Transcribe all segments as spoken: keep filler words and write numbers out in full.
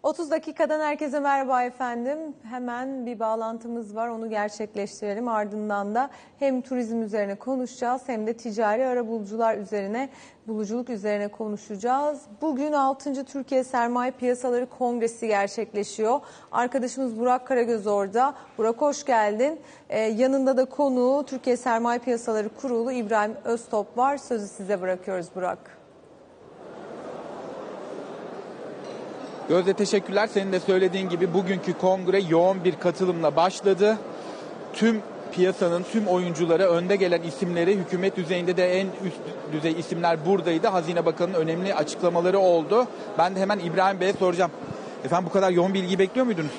otuz dakikadan herkese merhaba efendim. Hemen bir bağlantımız var, onu gerçekleştirelim. Ardından da hem turizm üzerine konuşacağız hem de ticari arabulucular üzerine, buluculuk üzerine konuşacağız. Bugün altıncı Türkiye Sermaye Piyasaları Kongresi gerçekleşiyor. Arkadaşımız Burak Karagöz orada. Burak hoş geldin. Ee, yanında da konuğu Türkiye Sermaye Piyasaları Kurulu İbrahim Öztop var. Sözü size bırakıyoruz Burak. Gözde teşekkürler. Senin de söylediğin gibi bugünkü kongre yoğun bir katılımla başladı. Tüm piyasanın tüm oyuncuları, önde gelen isimleri, hükümet düzeyinde de en üst düzey isimler buradaydı. Hazine Bakanı'nın önemli açıklamaları oldu. Ben de hemen İbrahim Bey'e soracağım. Efendim bu kadar yoğun bir ilgi bekliyor muydunuz?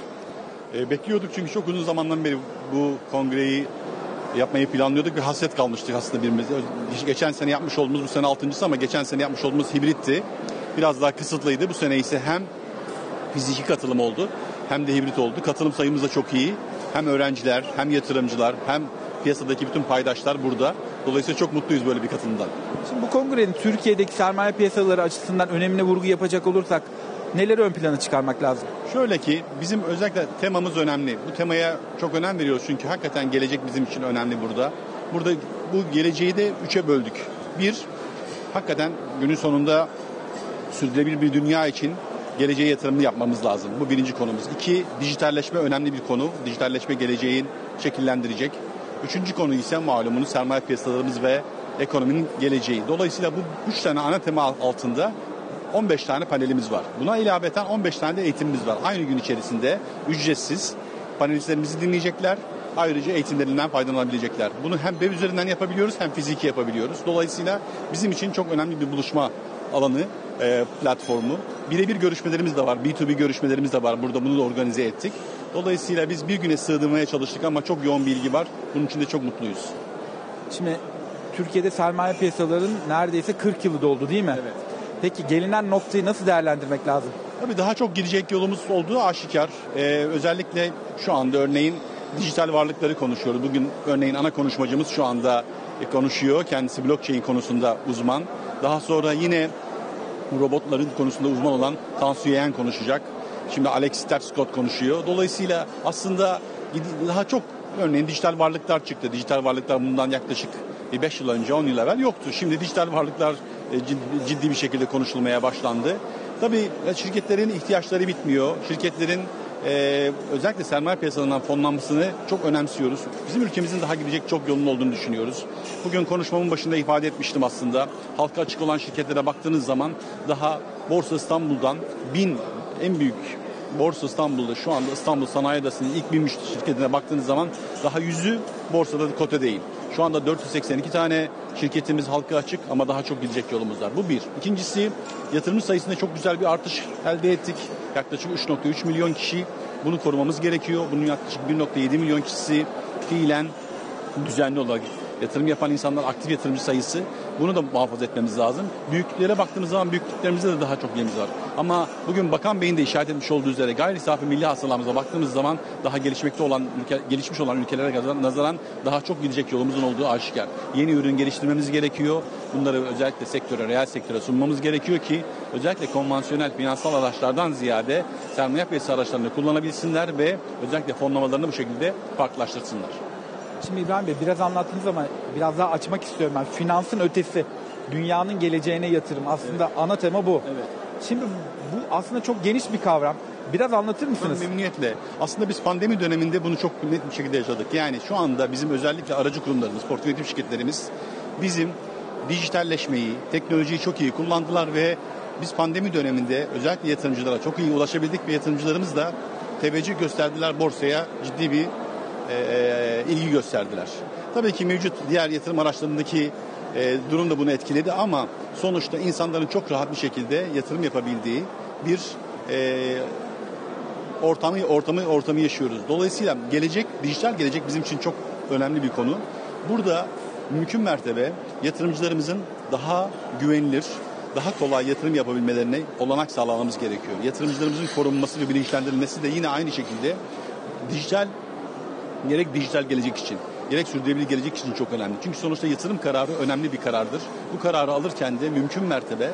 E, bekliyorduk çünkü çok uzun zamandan beri bu kongreyi yapmayı planlıyorduk ve hasret kalmıştık aslında birbirimize. Geçen sene yapmış olduğumuz, bu sene altıncısı ama geçen sene yapmış olduğumuz hibritti. Biraz daha kısıtlıydı. Bu sene ise hem fiziki katılım oldu hem de hibrit oldu. Katılım sayımız da çok iyi. Hem öğrenciler, hem yatırımcılar, hem piyasadaki bütün paydaşlar burada. Dolayısıyla çok mutluyuz böyle bir katılımdan. Şimdi bu kongrenin Türkiye'deki sermaye piyasaları açısından önemine vurgu yapacak olursak neleri ön plana çıkarmak lazım? Şöyle ki bizim özellikle temamız önemli. Bu temaya çok önem veriyoruz çünkü hakikaten gelecek bizim için önemli burada. Burada bu geleceği de üçe böldük. Bir, hakikaten günün sonunda sürdürülebilir bir dünya için geleceğe yatırımını yapmamız lazım. Bu birinci konumuz. İki, dijitalleşme önemli bir konu. Dijitalleşme geleceğin şekillendirecek. Üçüncü konu ise malumunuz sermaye piyasalarımız ve ekonominin geleceği. Dolayısıyla bu üç tane ana tema altında on beş tane panelimiz var. Buna ilaveten on beş tane de eğitimimiz var. Aynı gün içerisinde ücretsiz panelistlerimizi dinleyecekler. Ayrıca eğitimlerinden faydalanabilecekler. Bunu hem web üzerinden yapabiliyoruz hem fiziki yapabiliyoruz. Dolayısıyla bizim için çok önemli bir buluşma alanı, e, platformu. Birebir görüşmelerimiz de var. B iki B görüşmelerimiz de var. Burada bunu da organize ettik. Dolayısıyla biz bir güne sığdırmaya çalıştık ama çok yoğun bir ilgi var. Bunun için de çok mutluyuz. Şimdi Türkiye'de sermaye piyasalarının neredeyse kırk yılı doldu değil mi? Evet. Peki gelinen noktayı nasıl değerlendirmek lazım? Tabii daha çok gidecek yolumuz olduğu aşikar. Ee, özellikle şu anda örneğin dijital varlıkları konuşuyoruz. Bugün örneğin ana konuşmacımız şu anda konuşuyor. Kendisi blockchain konusunda uzman. Daha sonra yine robotların konusunda uzman olan Tansu Yeğen konuşacak. Şimdi Alex Sterscott konuşuyor. Dolayısıyla aslında daha çok örneğin dijital varlıklar çıktı. Dijital varlıklar bundan yaklaşık beş yıl önce, on yıl evvel yoktu. Şimdi dijital varlıklar ciddi bir şekilde konuşulmaya başlandı. Tabii şirketlerin ihtiyaçları bitmiyor. Şirketlerin Ee, özellikle sermaye piyasalarından fonlanmasını çok önemsiyoruz. Bizim ülkemizin daha gidecek çok yolun olduğunu düşünüyoruz. Bugün konuşmamın başında ifade etmiştim aslında. Halka açık olan şirketlere baktığınız zaman daha Borsa İstanbul'dan bin en büyük Borsa İstanbul'da şu anda İstanbul Sanayi Odası'nın ilk bin şirketine baktığınız zaman daha yüzü borsada kote değil. Şu anda dört yüz seksen iki tane şirketimiz halka açık ama daha çok gidecek yolumuz var. Bu bir. İkincisi yatırımcı sayısında çok güzel bir artış elde ettik. Yaklaşık üç nokta üç milyon kişi. Bunu korumamız gerekiyor. Bunun yaklaşık bir nokta yedi milyon kişisi fiilen düzenli olarak yatırım yapan insanlar, aktif yatırımcı sayısı. Bunu da muhafaza etmemiz lazım. Büyüklüklere baktığımız zaman büyüklüklerimizde de daha çok yerimiz var. Ama bugün Bakan Bey'in de işaret etmiş olduğu üzere gayri safi milli hasılamıza baktığımız zaman daha gelişmekte olan, ülke, gelişmiş olan ülkelere nazaran daha çok gidecek yolumuzun olduğu aşikar. Yeni ürün geliştirmemiz gerekiyor. Bunları özellikle sektöre, reel sektöre sunmamız gerekiyor ki özellikle konvansiyonel finansal araçlardan ziyade sermaye piyasası araçlarını kullanabilsinler ve özellikle fonlamalarını bu şekilde farklılaştırsınlar. Şimdi İbrahim Bey biraz anlattınız ama biraz daha açmak istiyorum ben. Finansın ötesi, dünyanın geleceğine yatırım. Aslında evet. Ana tema bu. Evet. Şimdi bu aslında çok geniş bir kavram. Biraz anlatır mısınız? Memnuniyetle. Aslında biz pandemi döneminde bunu çok net bir şekilde yaşadık. Yani şu anda bizim özellikle aracı kurumlarımız, portföy yönetim şirketlerimiz bizim dijitalleşmeyi, teknolojiyi çok iyi kullandılar ve biz pandemi döneminde özellikle yatırımcılara çok iyi ulaşabildik ve yatırımcılarımız da teveccüh gösterdiler borsaya, ciddi bir e, ilgi gösterdiler. Tabii ki mevcut diğer yatırım araçlarındaki e, durum da bunu etkiledi ama sonuçta insanların çok rahat bir şekilde yatırım yapabildiği bir e, ortamı ortamı ortamı yaşıyoruz. Dolayısıyla gelecek, dijital gelecek bizim için çok önemli bir konu. Burada mümkün mertebe yatırımcılarımızın daha güvenilir, daha kolay yatırım yapabilmelerine olanak sağlamamız gerekiyor. Yatırımcılarımızın korunması ve bilinçlendirilmesi de yine aynı şekilde dijital, gerek dijital gelecek için, gerek sürdürülebilir gelecek için çok önemli. Çünkü sonuçta yatırım kararı önemli bir karardır. Bu kararı alırken de mümkün mertebe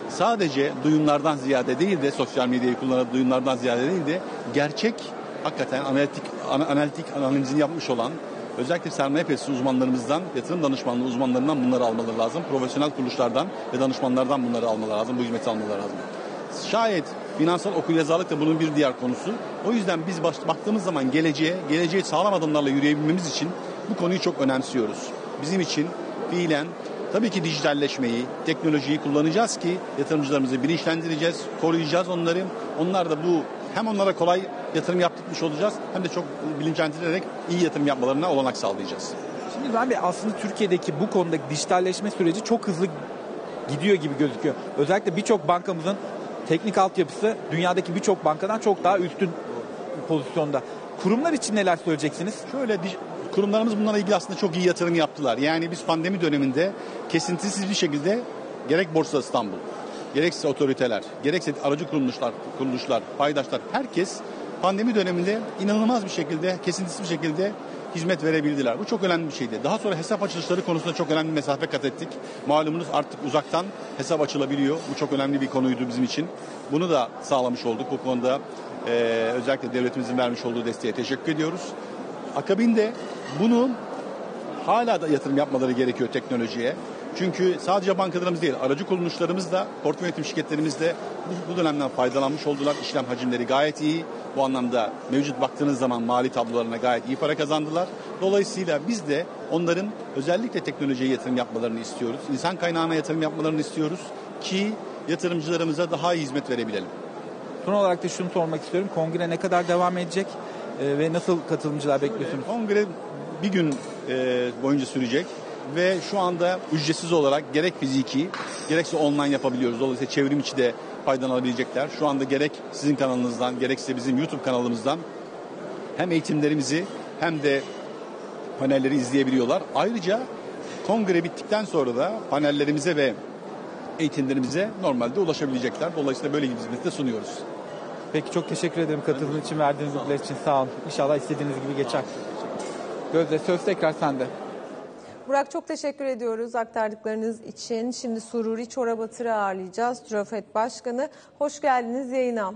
sadece duyumlardan ziyade değil de sosyal medyayı kullanan duyumlardan ziyade değil de gerçek hakikaten analitik analitik analizini yapmış olan özellikle sermaye piyasası uzmanlarımızdan, yatırım danışmanlığı uzmanlarından bunları almaları lazım. Profesyonel kuruluşlardan ve danışmanlardan bunları almaları lazım. Bu hizmeti almaları lazım. Şayet finansal okuryazarlık da bunun bir diğer konusu. O yüzden biz baş, baktığımız zaman geleceğe, geleceğe sağlam adımlarla yürüyebilmemiz için bu konuyu çok önemsiyoruz. Bizim için fiilen tabii ki dijitalleşmeyi, teknolojiyi kullanacağız ki yatırımcılarımızı bilinçlendireceğiz, koruyacağız onları. Onlar da bu hem onlara kolay yatırım yaptırmış olacağız hem de çok bilinçlendirerek iyi yatırım yapmalarına olanak sağlayacağız. Şimdi ben de aslında Türkiye'deki bu konudaki dijitalleşme süreci çok hızlı gidiyor gibi gözüküyor. Özellikle birçok bankamızın teknik altyapısı dünyadaki birçok bankadan çok daha üstün pozisyonda. Kurumlar için neler söyleyeceksiniz? Şöyle, kurumlarımız bunlarla ilgili aslında çok iyi yatırım yaptılar. Yani biz pandemi döneminde kesintisiz bir şekilde gerek Borsa İstanbul, gerekse otoriteler, gerekse aracı kuruluşlar, kuruluşlar, paydaşlar, herkes pandemi döneminde inanılmaz bir şekilde, kesintisiz bir şekilde hizmet verebildiler. Bu çok önemli bir şeydi. Daha sonra hesap açılışları konusunda çok önemli bir mesafe kat ettik. Malumunuz artık uzaktan hesap açılabiliyor. Bu çok önemli bir konuydu bizim için. Bunu da sağlamış olduk. Bu konuda e, özellikle devletimizin vermiş olduğu desteğe teşekkür ediyoruz. Akabinde bunu hala da yatırım yapmaları gerekiyor teknolojiye. Çünkü sadece bankalarımız değil, aracı kuruluşlarımız da, portföy yönetim şirketlerimiz de bu, bu dönemden faydalanmış oldular. İşlem hacimleri gayet iyi. Bu anlamda mevcut baktığınız zaman mali tablolarına gayet iyi para kazandılar. Dolayısıyla biz de onların özellikle teknolojiye yatırım yapmalarını istiyoruz. İnsan kaynağına yatırım yapmalarını istiyoruz ki yatırımcılarımıza daha iyi hizmet verebilelim. Son olarak da şunu sormak istiyorum. Kongre ne kadar devam edecek e, ve nasıl katılımcılar bekliyorsunuz? Kongre bir gün e, boyunca sürecek. Ve şu anda ücretsiz olarak gerek fiziki gerekse online yapabiliyoruz. Dolayısıyla çevrim içi de faydalanabilecekler. Şu anda gerek sizin kanalınızdan gerekse bizim YouTube kanalımızdan hem eğitimlerimizi hem de panelleri izleyebiliyorlar. Ayrıca kongre bittikten sonra da panellerimize ve eğitimlerimize normalde ulaşabilecekler. Dolayısıyla böyle bir hizmeti de sunuyoruz. Peki çok teşekkür ederim katıldığınız için, verdiğiniz bilgiler için sağ olun. İnşallah istediğiniz gibi geçer. Gözde, söz tekrar sende. Burak, çok teşekkür ediyoruz aktardıklarınız için. Şimdi Sururi Çorabatır'ı ağırlayacağız. TÜRAFED Başkanı. Hoş geldiniz yayına.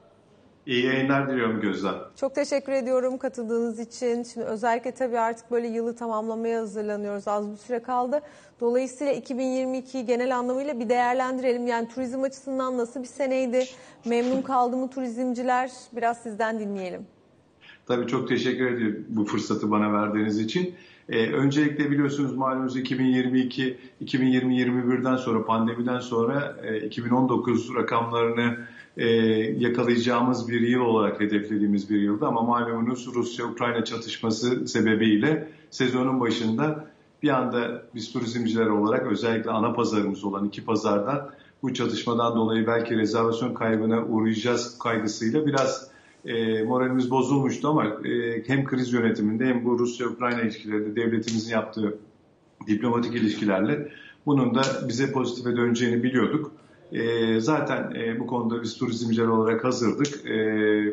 İyi yayınlar diliyorum Gözde. Çok teşekkür ediyorum katıldığınız için. Şimdi özellikle tabii artık böyle yılı tamamlamaya hazırlanıyoruz. Az bir süre kaldı. Dolayısıyla iki bin yirmi ikiyi genel anlamıyla bir değerlendirelim. Yani turizm açısından nasıl bir seneydi? Memnun kaldı mı turizmciler? Biraz sizden dinleyelim. Tabii çok teşekkür ediyorum bu fırsatı bana verdiğiniz için. Ee, öncelikle biliyorsunuz malumunuz iki bin yirmi iki iki bin yirmi yirmi birden sonra pandemiden sonra e, iki bin on dokuz rakamlarını e, yakalayacağımız bir yıl olarak hedeflediğimiz bir yıldı. Ama malumunuz Rusya-Ukrayna çatışması sebebiyle sezonun başında bir anda biz turizmciler olarak özellikle ana pazarımız olan iki pazardan bu çatışmadan dolayı belki rezervasyon kaybına uğrayacağız kaygısıyla biraz E, moralimiz bozulmuştu ama e, hem kriz yönetiminde hem bu Rusya-Ukrayna ilişkilerinde devletimizin yaptığı diplomatik ilişkilerle bunun da bize pozitife döneceğini biliyorduk. E, zaten e, bu konuda biz turizmciler olarak hazırdık. E,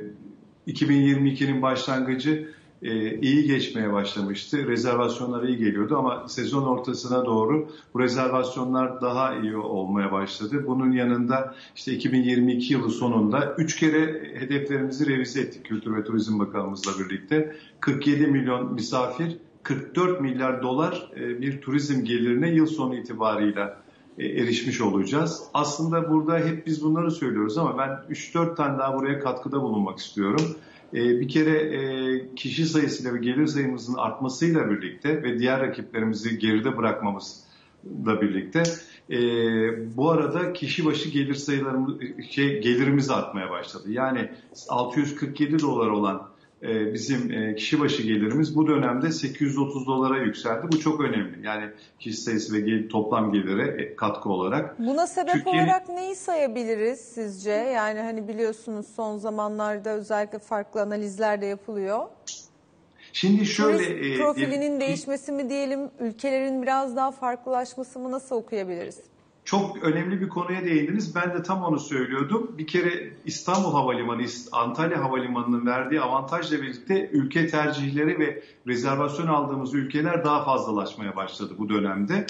iki bin yirmi ikinin başlangıcı e, iyi geçmeye başlamıştı. Rezervasyonlar iyi geliyordu ama sezon ortasına doğru bu rezervasyonlar daha iyi olmaya başladı. Bunun yanında işte iki bin yirmi iki yılı sonunda üç kere hedeflerimizi revize ettik Kültür ve Turizm Bakanımızla birlikte. kırk yedi milyon misafir, kırk dört milyar dolar e, bir turizm gelirine yıl sonu itibarıyla e, erişmiş olacağız. Aslında burada hep biz bunları söylüyoruz ama ben üç dört tane daha buraya katkıda bulunmak istiyorum. Bir kere kişi sayısıyla ve gelir sayımızın artmasıyla birlikte ve diğer rakiplerimizi geride bırakmamızla birlikte bu arada kişi başı gelir sayılarımız, şey, gelirimiz artmaya başladı. Yani altı yüz kırk yedi dolar olan bizim kişi başı gelirimiz bu dönemde sekiz yüz otuz dolara yükseldi. Bu çok önemli. Yani kişi sayısı ve gel, toplam gelire katkı olarak. Buna sebep Türkiye... olarak neyi sayabiliriz sizce? Yani hani biliyorsunuz son zamanlarda özellikle farklı analizler de yapılıyor. Şimdi şöyle... Turist profilinin e, değişmesi mi diyelim, ülkelerin biraz daha farklılaşması mı, nasıl okuyabiliriz? Çok önemli bir konuya değindiniz. Ben de tam onu söylüyordum. Bir kere İstanbul Havalimanı, Antalya Havalimanı'nın verdiği avantajla birlikte ülke tercihleri ve rezervasyon aldığımız ülkeler daha fazlalaşmaya başladı bu dönemde.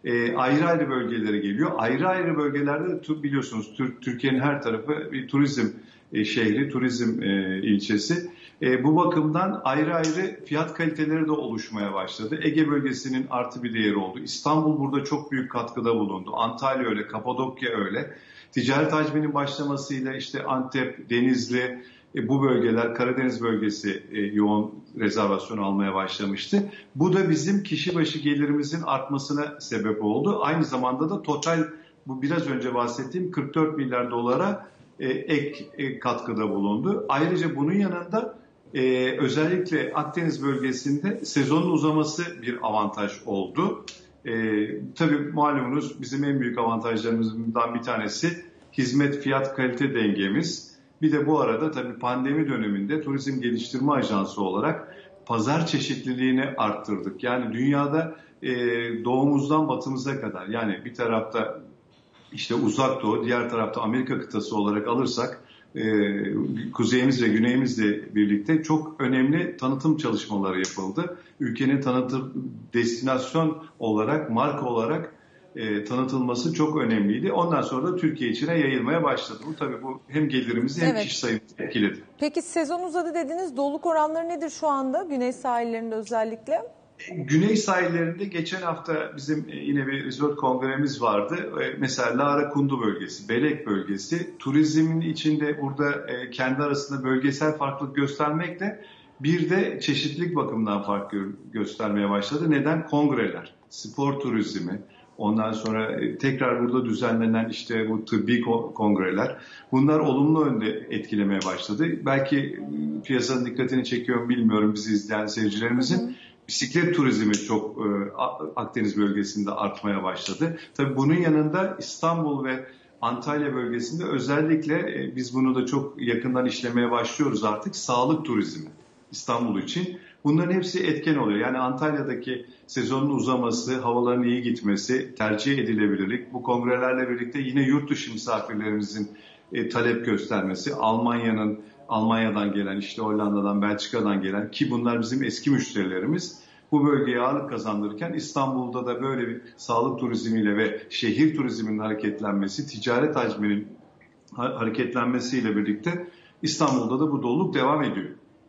e, ayrı ayrı bölgelere geliyor. Ayrı ayrı bölgelerde biliyorsunuz Türkiye'nin her tarafı bir turizm e, şehri, turizm e, ilçesi. E, bu bakımdan ayrı ayrı fiyat kaliteleri de oluşmaya başladı. Ege bölgesinin artı bir değeri oldu. İstanbul burada çok büyük katkıda bulundu. Antalya öyle, Kapadokya öyle. Ticaret hacminin başlamasıyla işte Antep, Denizli, e, bu bölgeler, Karadeniz bölgesi e, yoğun rezervasyon almaya başlamıştı. Bu da bizim kişi başı gelirimizin artmasına sebep oldu. Aynı zamanda da total, bu biraz önce bahsettiğim kırk dört milyar dolara e, ek e, katkıda bulundu. Ayrıca bunun yanında e, özellikle Akdeniz bölgesinde sezonun uzaması bir avantaj oldu. E, tabii malumunuz bizim en büyük avantajlarımızdan bir tanesi hizmet fiyat kalite dengemiz. Bir de bu arada tabii pandemi döneminde Turizm Geliştirme Ajansı olarak pazar çeşitliliğini arttırdık. Yani dünyada e, doğumuzdan batımıza kadar, yani bir tarafta işte Uzak Doğu, diğer tarafta Amerika kıtası olarak alırsak e, kuzeyimiz ve güneyimizle birlikte çok önemli tanıtım çalışmaları yapıldı. Ülkenin tanıtım destinasyon olarak, marka olarak E, tanıtılması çok önemliydi. Ondan sonra da Türkiye içine yayılmaya başladı. Bu tabii bu hem gelirimizi hem evet. kişi sayımızı etkiledi. Peki sezon uzadı dediniz. Doluluk oranları nedir şu anda güney sahillerinde özellikle? Güney sahillerinde geçen hafta bizim yine bir resort kongremiz vardı. Mesela Lara Kundu bölgesi, Belek bölgesi, turizmin içinde burada kendi arasında bölgesel farklılık göstermekle bir de çeşitlilik bakımından fark göstermeye başladı. Neden? Kongreler, spor turizmi, ondan sonra tekrar burada düzenlenen işte bu tıbbi kongreler, bunlar olumlu yönde etkilemeye başladı. Belki piyasanın dikkatini çekiyor mu bilmiyorum bizi izleyen seyircilerimizin. Hı hı. Bisiklet turizmi çok Akdeniz bölgesinde artmaya başladı. Tabii bunun yanında İstanbul ve Antalya bölgesinde özellikle biz bunu da çok yakından işlemeye başlıyoruz artık, sağlık turizmi İstanbul için. Bunların hepsi etken oluyor. Yani Antalya'daki sezonun uzaması, havaların iyi gitmesi, tercih edilebilirlik, bu kongrelerle birlikte yine yurt dışı misafirlerimizin e, talep göstermesi, Almanya'nın Almanya'dan gelen, işte Hollanda'dan, Belçika'dan gelen, ki bunlar bizim eski müşterilerimiz, bu bölgeye ağırlık kazandırırken İstanbul'da da böyle bir sağlık turizmiyle ve şehir turizminin hareketlenmesi, ticaret hacminin hareketlenmesiyle birlikte İstanbul'da da bu doluluk devam ediyor.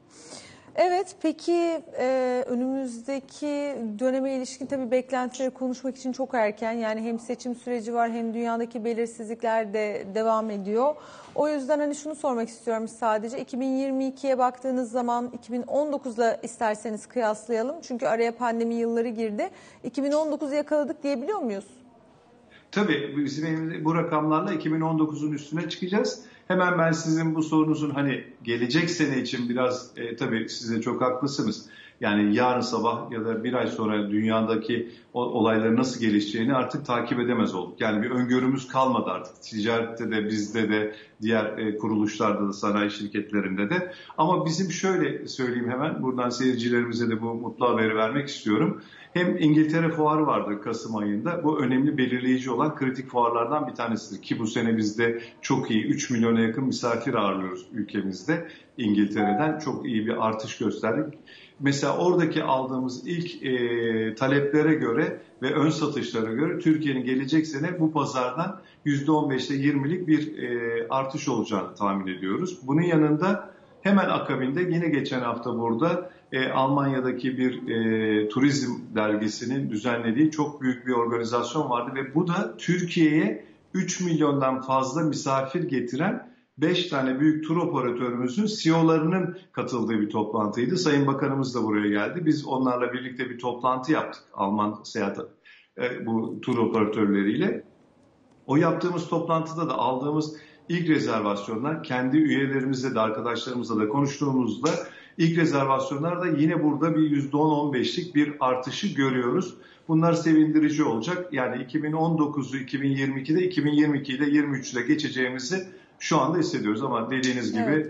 Evet, peki e, önümüzdeki döneme ilişkin tabii beklentileri konuşmak için çok erken. Yani hem seçim süreci var hem dünyadaki belirsizlikler de devam ediyor. O yüzden hani şunu sormak istiyorum sadece. iki bin yirmi ikiye baktığınız zaman iki bin on dokuzla isterseniz kıyaslayalım. Çünkü araya pandemi yılları girdi. iki bin on dokuzu yakaladık diyebiliyor muyuz? Tabii bizim bu rakamlarla iki bin on dokuzun üstüne çıkacağız. Hemen ben sizin bu sorunuzun hani gelecek sene için biraz e, tabii siz de çok haklısınız. Yani yarın sabah ya da bir ay sonra dünyadaki olayların nasıl gelişeceğini artık takip edemez olduk. Yani bir öngörümüz kalmadı artık. Ticarette de, bizde de, diğer e, kuruluşlarda da, sanayi şirketlerinde de. Ama bizim şöyle söyleyeyim, hemen buradan seyircilerimize de bu mutlu haberi vermek istiyorum. Hem İngiltere fuarı vardı Kasım ayında. Bu önemli, belirleyici olan kritik fuarlardan bir tanesidir. Ki bu sene bizde çok iyi, üç milyona yakın misafir ağırlıyoruz ülkemizde. İngiltere'den çok iyi bir artış gösterdik. Mesela oradaki aldığımız ilk e, taleplere göre ve ön satışlara göre Türkiye'nin gelecek sene bu pazardan yüzde on beş ile yirmilik bir e, artış olacağını tahmin ediyoruz. Bunun yanında hemen akabinde yine geçen hafta burada e, Almanya'daki bir e, turizm dergisinin düzenlediği çok büyük bir organizasyon vardı ve bu da Türkiye'ye üç milyondan fazla misafir getiren beş tane büyük tur operatörümüzün C E O'larının katıldığı bir toplantıydı. Sayın Bakanımız da buraya geldi. Biz onlarla birlikte bir toplantı yaptık. Alman seyahat e, bu tur operatörleriyle. O yaptığımız toplantıda da aldığımız ilk rezervasyonlar, kendi üyelerimizle de arkadaşlarımızla da konuştuğumuzda ilk rezervasyonlarda yine burada bir yüzde on on beşlik bir artışı görüyoruz. Bunlar sevindirici olacak. Yani iki bin on dokuzu iki bin yirmi ikide, iki bin yirmi iki ile yirmi üçte geçeceğimizi şu anda hissediyoruz ama dediğiniz gibi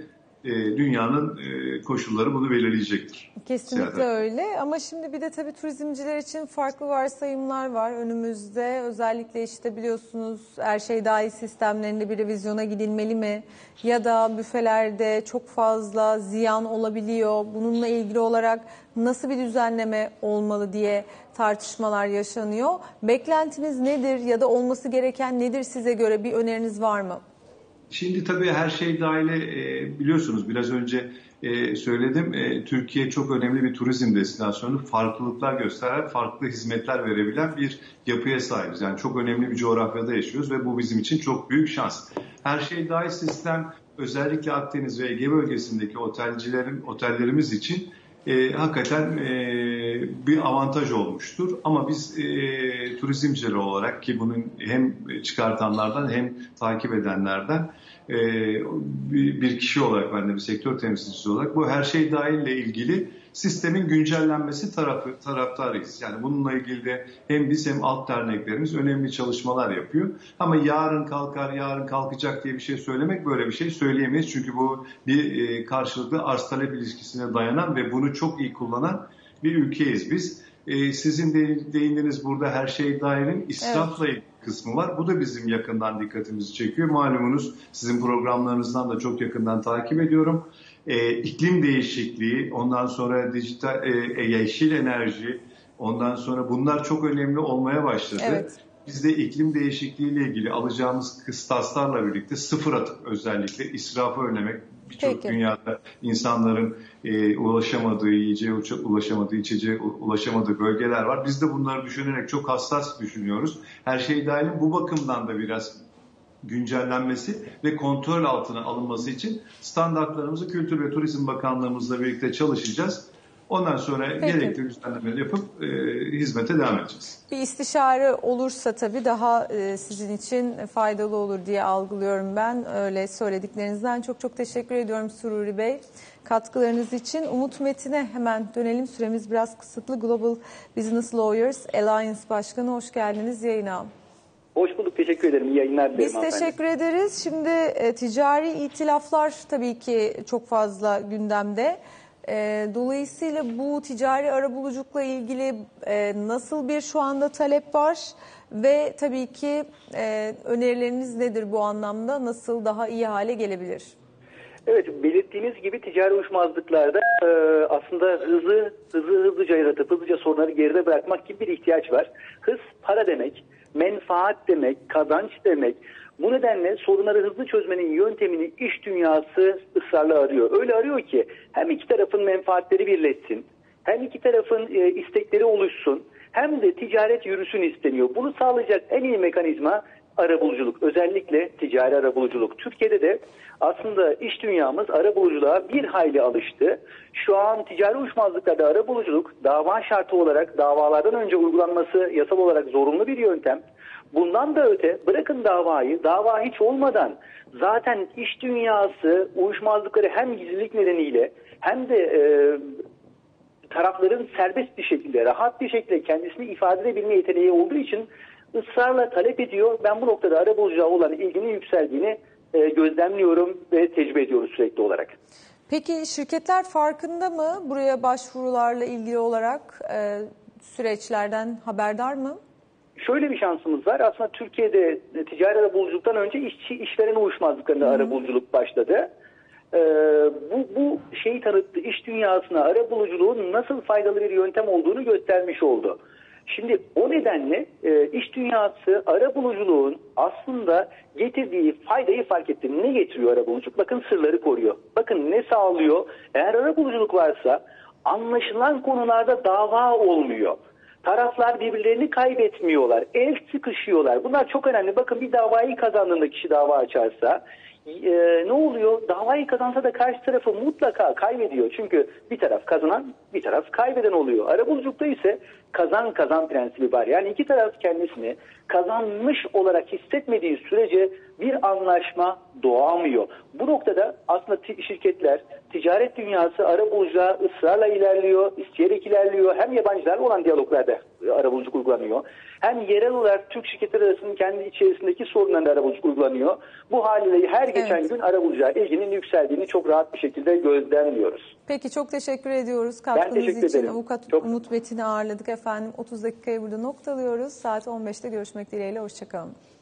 dünyanın koşulları bunu belirleyecektir. Kesinlikle Siyade. öyle ama şimdi bir de tabii turizmciler için farklı varsayımlar var önümüzde. Özellikle işte biliyorsunuz her şey dahil sistemlerinde bir revizyona gidilmeli mi? Ya da büfelerde çok fazla ziyan olabiliyor. Bununla ilgili olarak nasıl bir düzenleme olmalı diye tartışmalar yaşanıyor. Beklentiniz nedir ya da olması gereken nedir size göre, bir öneriniz var mı? Şimdi tabii her şey dahil e, biliyorsunuz biraz önce e, söyledim. E, Türkiye çok önemli bir turizm destinasyonu. Farklılıklar gösteren, farklı hizmetler verebilen bir yapıya sahibiz. Yani çok önemli bir coğrafyada yaşıyoruz ve bu bizim için çok büyük şans. Her şey dahil sistem özellikle Akdeniz ve Ege bölgesindeki otelcilerin, otellerimiz için e, hakikaten e, bir avantaj olmuştur. Ama biz e, turizmciler olarak, ki bunun hem çıkartanlardan hem takip edenlerden e, bir, bir kişi olarak, ben de bir sektör temsilcisi olarak bu her şey dahille ilgili sistemin güncellenmesi tarafı, taraftarıyız. Yani bununla ilgili de hem biz hem alt derneklerimiz önemli çalışmalar yapıyor. Ama yarın kalkar, yarın kalkacak diye bir şey söylemek, böyle bir şey söyleyemeyiz. Çünkü bu bir e, karşılıklı arz talep ilişkisine dayanan ve bunu çok iyi kullanan bir ülkeyiz biz. E, sizin de değindiğiniz burada her şey dahilin israfla ilgili kısmı var. Bu da bizim yakından dikkatimizi çekiyor. Malumunuz sizin programlarınızdan da çok yakından takip ediyorum. E, iklim değişikliği, ondan sonra dijital e, yeşil enerji, ondan sonra bunlar çok önemli olmaya başladı. Evet. Biz de iklim değişikliği ile ilgili alacağımız kıstaslarla birlikte sıfır atık, özellikle israfı önlemek. Birçok dünyada insanların e, ulaşamadığı, yiyeceğe ulaşamadığı, içeceğe ulaşamadığı bölgeler var. Biz de bunları düşünerek çok hassas düşünüyoruz. Her şey dahil bu bakımdan da biraz güncellenmesi ve kontrol altına alınması için standartlarımızı Kültür ve Turizm Bakanlığımızla birlikte çalışacağız. Ondan sonra Peki. gerekli düzenlemeleri yapıp e, hizmete devam edeceğiz. Bir istişare olursa tabii daha e, sizin için faydalı olur diye algılıyorum ben. Öyle söylediklerinizden çok çok teşekkür ediyorum Sururi Bey. Katkılarınız için. Umut Metin'e hemen dönelim. Süremiz biraz kısıtlı. Global Business Lawyers Alliance Başkanı, hoş geldiniz yayına. Hoş bulduk, teşekkür ederim. İyi yayınlar dilerim. Biz teşekkür ederiz. Şimdi e, ticari itilaflar tabii ki çok fazla gündemde. E, dolayısıyla bu ticari arabuluculukla ilgili e, nasıl bir şu anda talep var ve tabii ki e, önerileriniz nedir bu anlamda? Nasıl daha iyi hale gelebilir? Evet, belirttiğiniz gibi ticari uyuşmazlıklarda e, aslında hızı hızı hızlıca yaratıp hızlıca sorunları geride bırakmak gibi bir ihtiyaç var. Hız para demek, menfaat demek, kazanç demek. Bu nedenle sorunları hızlı çözmenin yöntemini iş dünyası ısrarla arıyor. Öyle arıyor ki hem iki tarafın menfaatleri birleşsin, hem iki tarafın e, istekleri oluşsun, hem de ticaret yürüsün isteniyor. Bunu sağlayacak en iyi mekanizma arabuluculuk. Özellikle ticari arabuluculuk. Türkiye'de de aslında iş dünyamız arabuluculuğa bir hayli alıştı. Şu an ticari uyuşmazlıklarda arabuluculuk dava şartı olarak davalardan önce uygulanması yasal olarak zorunlu bir yöntem. Bundan da öte bırakın davayı, dava hiç olmadan zaten iş dünyası uyuşmazlıkları hem gizlilik nedeniyle hem de e, tarafların serbest bir şekilde, rahat bir şekilde kendisini ifade edebilme yeteneği olduğu için ısrarla talep ediyor. Ben bu noktada arabuluculuğa olan ilginin yükseldiğini e, gözlemliyorum ve tecrübe ediyoruz sürekli olarak. Peki şirketler farkında mı buraya başvurularla ilgili olarak e, süreçlerden haberdar mı? Şöyle bir şansımız var. Aslında Türkiye'de ticari arabuluculuktan önce işçi işveren uyuşmazlıklarında arabuluculuk başladı. Ee, bu, bu şeyi tanıttı. İş dünyasına arabuluculuğun nasıl faydalı bir yöntem olduğunu göstermiş oldu. Şimdi o nedenle e, iş dünyası arabuluculuğun aslında getirdiği faydayı fark etti. Ne getiriyor arabuluculuk? Bakın sırları koruyor. Bakın ne sağlıyor? Eğer arabuluculuk varsa anlaşılan konularda dava olmuyor. Taraflar birbirlerini kaybetmiyorlar. El sıkışıyorlar. Bunlar çok önemli. Bakın bir davayı kazandığında kişi dava açarsa e, ne oluyor? Davayı kazansa da karşı tarafı mutlaka kaybediyor. Çünkü bir taraf kazanan, bir taraf kaybeden oluyor. Arabuluculukta ise kazan kazan prensibi var. Yani iki taraf kendisini kazanmış olarak hissetmediği sürece bir anlaşma doğamıyor. Bu noktada aslında şirketler, ticari ticaret dünyası arabuluculuğa ısrarla ilerliyor, isteyerek ilerliyor. Hem yabancılarla olan diyaloglarda arabuluculuk uygulanıyor. Hem yerel olarak Türk şirketleri arasında kendi içerisindeki sorunlarla arabuluculuk uygulanıyor. Bu haliyle her geçen Evet. gün arabuluculuğa ilginin yükseldiğini çok rahat bir şekilde gözlemliyoruz. Peki çok teşekkür ediyoruz katkınız teşekkür için. ederim. Avukat Çok- Umut Betin'i ağırladık efendim. otuz dakikayı burada noktalıyoruz. Saat on beşte görüşmek dileğiyle. Hoşçakalın.